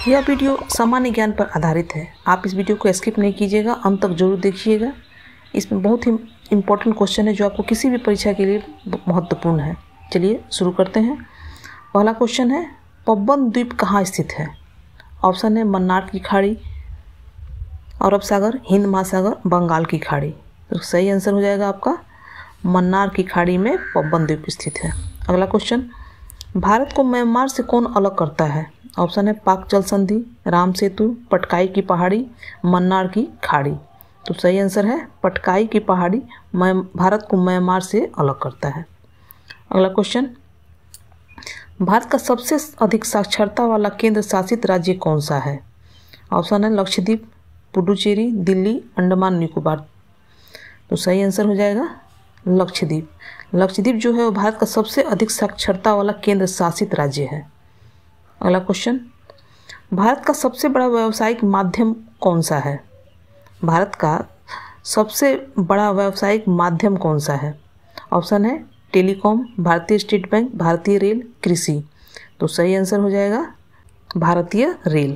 यह वीडियो सामान्य ज्ञान पर आधारित है। आप इस वीडियो को स्किप नहीं कीजिएगा, अंत तक जरूर देखिएगा। इसमें बहुत ही इम्पोर्टेंट क्वेश्चन है जो आपको किसी भी परीक्षा के लिए महत्वपूर्ण है। चलिए शुरू करते हैं। पहला क्वेश्चन है, पबन द्वीप कहाँ स्थित है? ऑप्शन है मन्नार की खाड़ी, अरब सागर, हिंद महासागर, बंगाल की खाड़ी। तो सही आंसर हो जाएगा आपका मन्नार की खाड़ी में पबन द्वीप स्थित है। अगला क्वेश्चन, भारत को म्यांमार से कौन अलग करता है? ऑप्शन है पाक जल संधि, राम सेतु, पटकाई की पहाड़ी, मन्नार की खाड़ी। तो सही आंसर है पटकाई की पहाड़ी भारत को म्यांमार से अलग करता है। अगला क्वेश्चन, भारत का सबसे अधिक साक्षरता वाला केंद्र शासित राज्य कौन सा है? ऑप्शन है लक्षद्वीप, पुडुचेरी, दिल्ली, अंडमान निकोबार। तो सही आंसर हो जाएगा लक्षद्वीप। लक्षद्वीप जो है वो भारत का सबसे अधिक साक्षरता वाला केंद्र शासित राज्य है। अगला क्वेश्चन, भारत का सबसे बड़ा व्यावसायिक माध्यम कौन सा है? भारत का सबसे बड़ा व्यावसायिक माध्यम कौन सा है? ऑप्शन है टेलीकॉम, भारतीय स्टेट बैंक, भारतीय रेल, कृषि। तो सही आंसर हो जाएगा भारतीय रेल।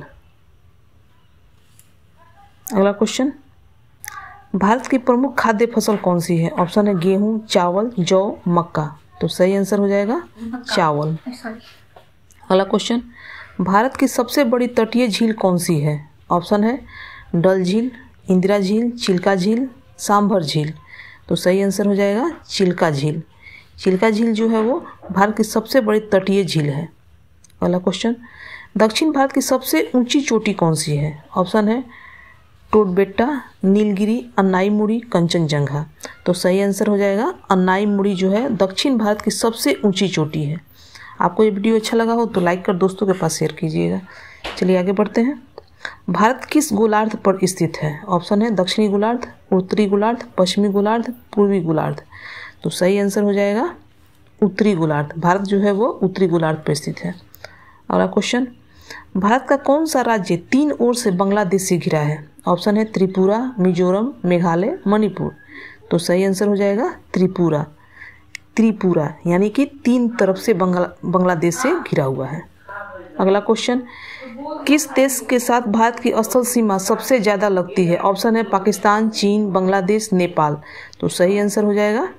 अगला क्वेश्चन, भारत की प्रमुख खाद्य फसल कौन सी है? ऑप्शन है गेहूं, चावल, जौ, मक्का। तो सही आंसर हो जाएगा चावल। अगला क्वेश्चन, भारत की सबसे बड़ी तटीय झील कौन सी है? ऑप्शन है डल झील, इंदिरा झील, चिल्का झील, सांभर झील। तो सही आंसर हो जाएगा चिल्का झील। चिल्का झील जो है वो भारत की सबसे बड़ी तटीय झील है। अगला क्वेश्चन, दक्षिण भारत की सबसे ऊंची चोटी कौन सी है? ऑप्शन है टोडबेट्टा, नीलगिरी, अन्नाईमुड़ी, कंचनजंगा। तो सही आंसर हो जाएगा अन्नाईमुड़ी जो है दक्षिण भारत की सबसे ऊंची चोटी है। आपको ये वीडियो अच्छा लगा हो तो लाइक कर दोस्तों के पास शेयर कीजिएगा। चलिए आगे बढ़ते हैं। भारत किस गोलार्ध पर स्थित है? ऑप्शन है दक्षिणी गोलार्ध, उत्तरी गोलार्ध, पश्चिमी गोलार्ध, पूर्वी गोलार्ध। तो सही आंसर हो जाएगा उत्तरी गोलार्ध। भारत जो है वो उत्तरी गोलार्ध पर स्थित है। अगला क्वेश्चन, भारत का कौन सा राज्य 3 ओर से बांग्लादेश से घिरा है? ऑप्शन है त्रिपुरा, मिजोरम, मेघालय, मणिपुर। तो सही आंसर हो जाएगा त्रिपुरा। त्रिपुरा यानी कि 3 तरफ से बांग्लादेश से घिरा हुआ है। अगला क्वेश्चन, किस देश के साथ भारत की स्थल सीमा सबसे ज़्यादा लगती है? ऑप्शन है पाकिस्तान, चीन, बांग्लादेश, नेपाल। तो सही आंसर हो जाएगा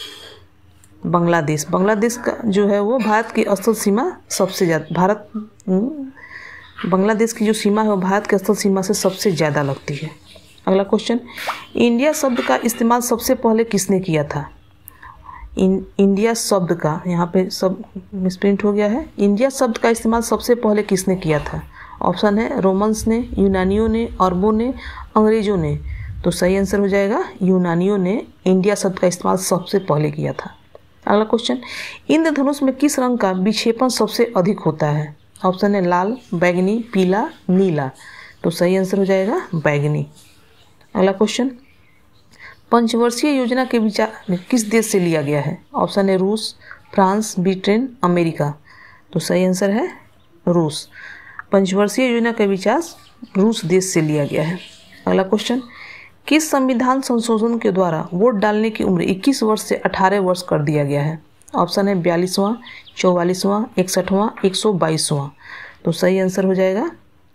बांग्लादेश। बांग्लादेश का जो है वो भारत की स्थल सीमा सबसे ज़्यादा बांग्लादेश की जो सीमा है वो भारत के स्थल सीमा से सबसे ज़्यादा लगती है। अगला क्वेश्चन, इंडिया शब्द का इस्तेमाल सबसे पहले किसने किया था? इंडिया शब्द का, यहाँ पे सब मिसप्रिंट हो गया है। इंडिया शब्द का इस्तेमाल सबसे पहले किसने किया था? ऑप्शन है रोमन्स ने, यूनानियों ने, अरबों ने, अंग्रेजों ने। तो सही आंसर हो जाएगा यूनानियों ने इंडिया शब्द का इस्तेमाल सबसे पहले किया था। अगला क्वेश्चन, इंद्रधनुष में किस रंग का विक्षेपण सबसे अधिक होता है? ऑप्शन है लाल, बैगनी, पीला, नीला। तो सही आंसर हो जाएगा बैगनी। अगला क्वेश्चन, पंचवर्षीय योजना के विचार किस देश से लिया गया है? ऑप्शन है रूस, फ्रांस, ब्रिटेन, अमेरिका। तो सही आंसर है रूस। पंचवर्षीय योजना का विचार रूस देश से लिया गया है। अगला क्वेश्चन, किस संविधान संशोधन के द्वारा वोट डालने की उम्र 21 वर्ष से 18 वर्ष कर दिया गया है? ऑप्शन है 42वां, 44वां, 61वां, 122वां। तो सही आंसर हो जाएगा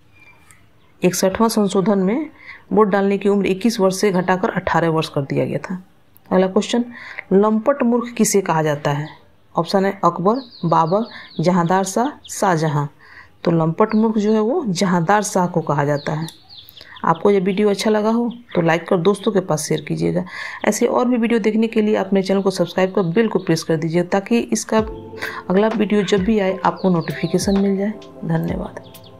61वां संशोधन में वोट डालने की उम्र 21 वर्ष से घटाकर 18 वर्ष कर दिया गया था। अगला क्वेश्चन, लंपट मूर्ख किसे कहा जाता है? ऑप्शन है अकबर, बाबर, जहांदार शाह, शाहजहां। तो लंपट मूर्ख जो है वो जहांदार शाह को कहा जाता है। आपको ये वीडियो अच्छा लगा हो तो लाइक कर दोस्तों के पास शेयर कीजिएगा। ऐसे और भी वीडियो देखने के लिए अपने चैनल को सब्सक्राइब कर बेल को प्रेस कर दीजिए ताकि इसका अगला वीडियो जब भी आए आपको नोटिफिकेशन मिल जाए। धन्यवाद।